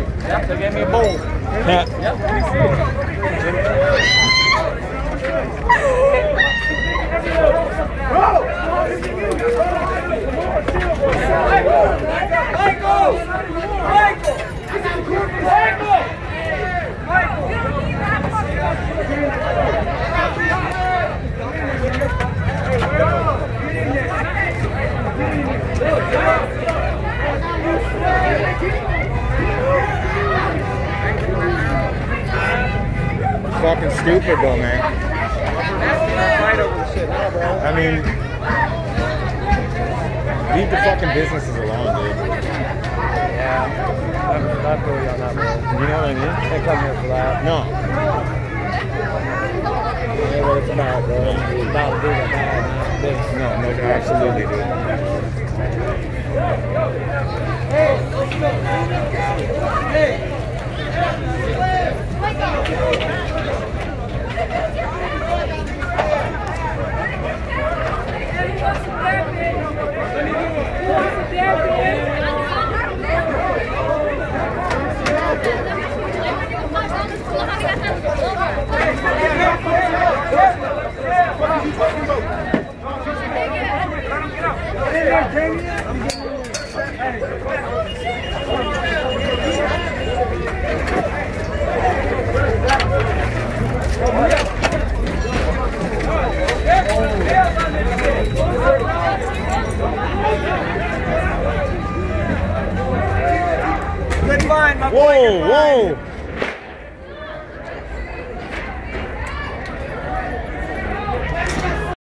Yep, they gave me a bowl. Yeah. Yep, let me see it. Fucking stupid though, man. I mean, leave the fucking businesses alone, dude. Yeah, not really on that, bro. You know what I mean? Can't come here for that. No. Yeah, what it's about, bro. It's about doing a bad business. No, absolutely, dude. Good line, my boy. Whoa, whoa.